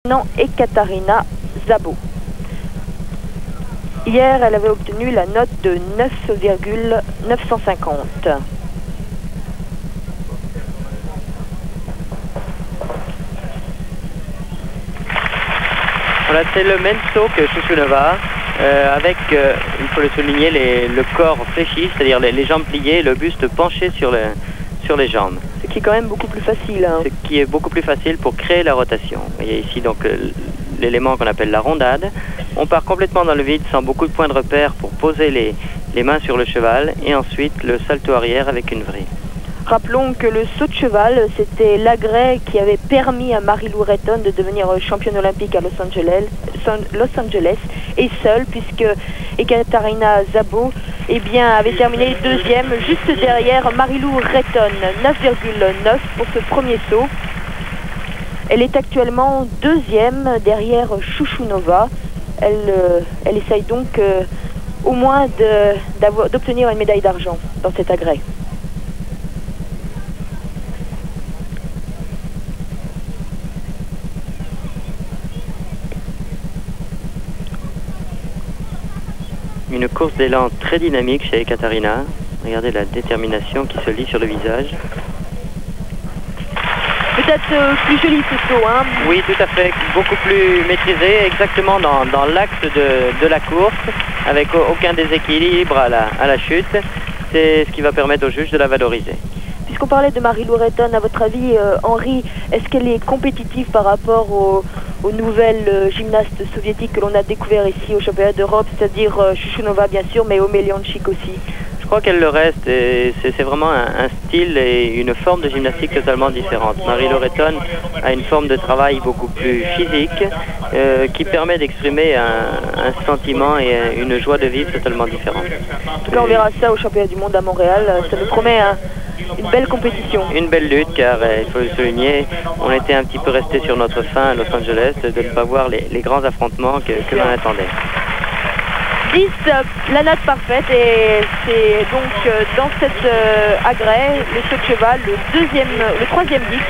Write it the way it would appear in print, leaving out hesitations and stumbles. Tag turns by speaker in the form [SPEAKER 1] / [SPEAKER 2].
[SPEAKER 1] Non, Ekaterina Szabo. Hier, elle avait obtenu la note de 9,950.
[SPEAKER 2] Voilà, c'est le même saut que Shushunova, avec, il faut le souligner, le corps fléchi, c'est-à-dire les jambes pliées, le buste penché sur les jambes.
[SPEAKER 1] Ce qui est quand même beaucoup plus facile. Hein.
[SPEAKER 2] Ce qui est beaucoup plus facile pour créer la rotation. Vous voyez ici donc l'élément qu'on appelle la rondade. On part complètement dans le vide sans beaucoup de points de repère pour poser les mains sur le cheval et ensuite le salto arrière avec une vrille.
[SPEAKER 1] Rappelons que le saut de cheval, c'était l'agrès qui avait permis à Marilou Retton de devenir championne olympique à Los Angeles et seule, puisque Ekaterina Szabo avait terminé deuxième, juste derrière Marilou Retton, 9,9 pour ce premier saut. Elle est actuellement deuxième derrière Shushunova. Elle essaye donc au moins d'obtenir une médaille d'argent dans cet agrès.
[SPEAKER 2] Une course d'élan très dynamique chez Ekaterina. Regardez la détermination qui se lit sur le visage.
[SPEAKER 1] Peut-être plus joli ce saut, hein?
[SPEAKER 2] Oui, tout à fait. Beaucoup plus maîtrisé, exactement dans l'axe de la course, avec aucun déséquilibre à la chute. C'est ce qui va permettre au juge de la valoriser.
[SPEAKER 1] Puisqu'on parlait de Marilou Retton, à votre avis, Henri, est-ce qu'elle est compétitive par rapport aux nouvelles gymnastes soviétiques que l'on a découvert ici au championnat d'Europe, c'est-à-dire Shushunova bien sûr, mais Omelianchik aussi?
[SPEAKER 2] Je crois qu'elle le reste et c'est vraiment un style et une forme de gymnastique totalement différente. Marilou Retton a une forme de travail beaucoup plus physique qui permet d'exprimer un sentiment et une joie de vivre totalement différente.
[SPEAKER 1] En tout cas, on verra ça au championnat du monde à Montréal. Ça nous promet une belle compétition.
[SPEAKER 2] Une belle lutte car, il faut le souligner, on était un petit peu resté sur notre faim à Los Angeles de ne pas voir les grands affrontements que l'on attendait.
[SPEAKER 1] 10, la note parfaite, et c'est donc dans cet agrès, le saut de cheval, le troisième 10.